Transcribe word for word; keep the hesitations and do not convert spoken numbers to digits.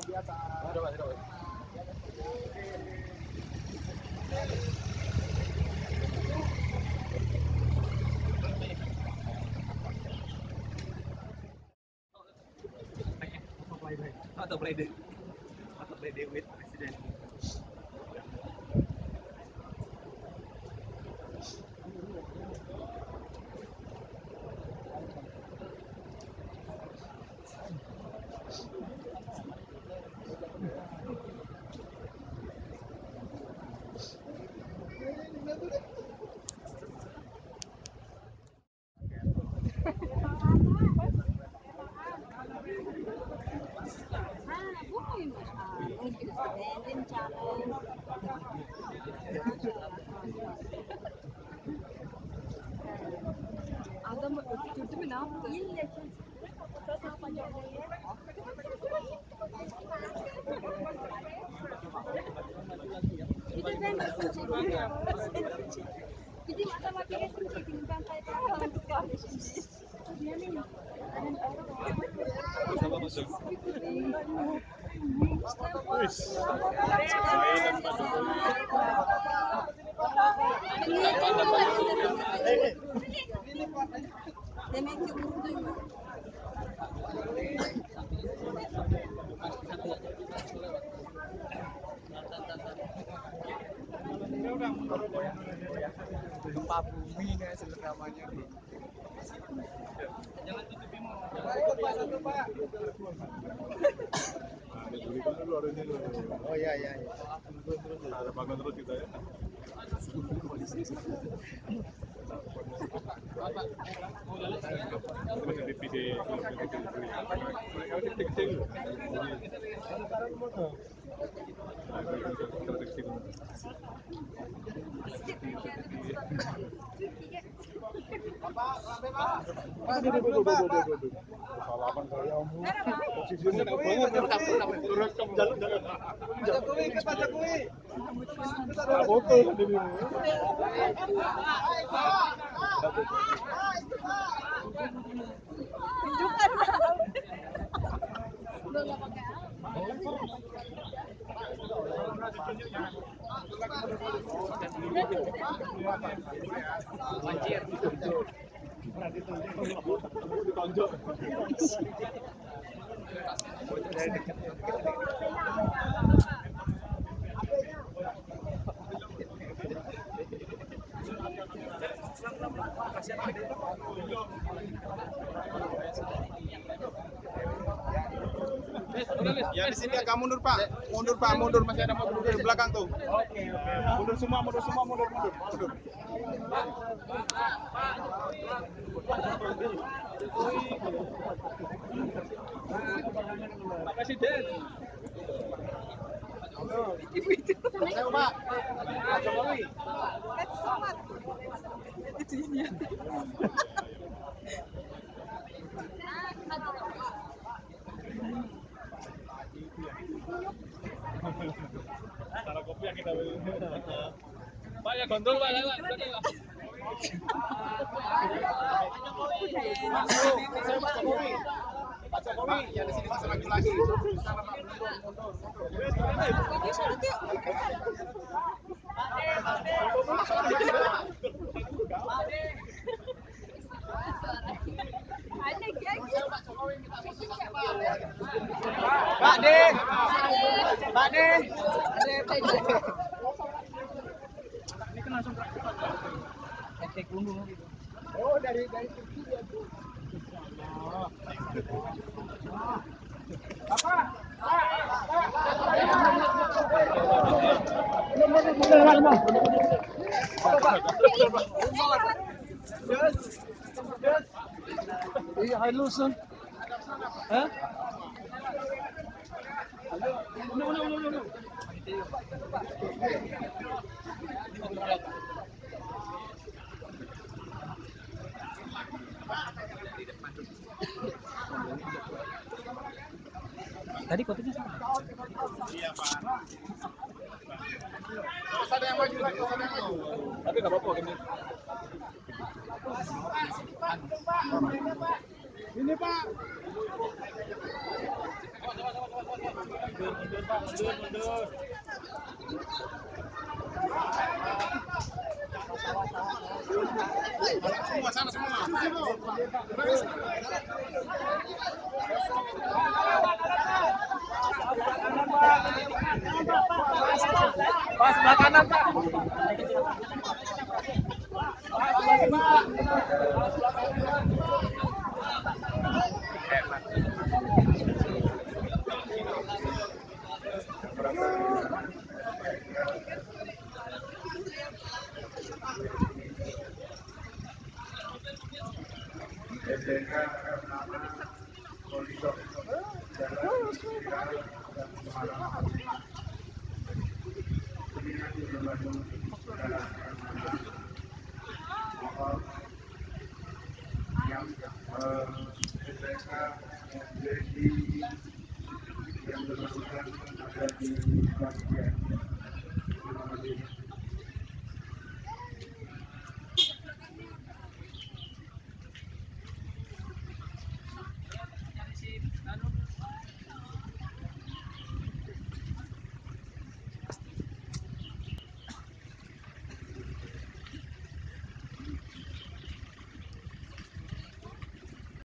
Atau play day, atau play day with presiden. Adam öptürdü mü ne yaptı? Bir de ben resim çekeyim. Gideyim adama bir resim çekeyim. Ben sayfamdan kız kardeşim diye. Demek ki gurur duymuyor. Gempa bumi ini hasil rekamannya nih. Jangan tutup Bimo. Ikut Pak satu Pak. Oh iya iya. Ada makan terus kita ya. Salaman saya omong. Posisinya jauh banget. Pak Jokowi ikut Pak Jokowi. Foto sendiri. Tunjukkan. Udah nggak pakai Banjir. Ditonjok. Ya di sini agak mundur Pak, mundur Pak, mundur masih ada mobil di belakang tuh. Oke, oke. Mundur semua, mundur semua, mundur, mundur, mundur. Pak Presiden. Ibu-ibu. Saya Pak. Pak Jokowi. Itu ini ya. Kalau kopi yang kita beli. Pak ya gondol Pak, lewat. Saya Pak Jokowi. Pak Jokowi, ya di sini masih maju lagi. Sana Pak, mundur, mundur, Pak De, Pak De, ini kan langsung cek gunung gitu. Oh dari dari Turki ya tuh. Apa? Iya, halo Sun. Hah? No, no, no, no, no. Tadi fotonya sama. Iya, Pak. Terus ada yang maju lagi, terus ada yang maju. Tapi enggak apa-apa gini. Ini, Pak. mundur Pak, mundur, mundur. Semua sana semua. Pas sebelah kanan Pak. S D K atas nama Koridor Jalan Indonesia dan Pengalaman Kuningan di Bandung dalam permohonan mohon yang eh, S D K S D I yang bersangkutan ada di bagian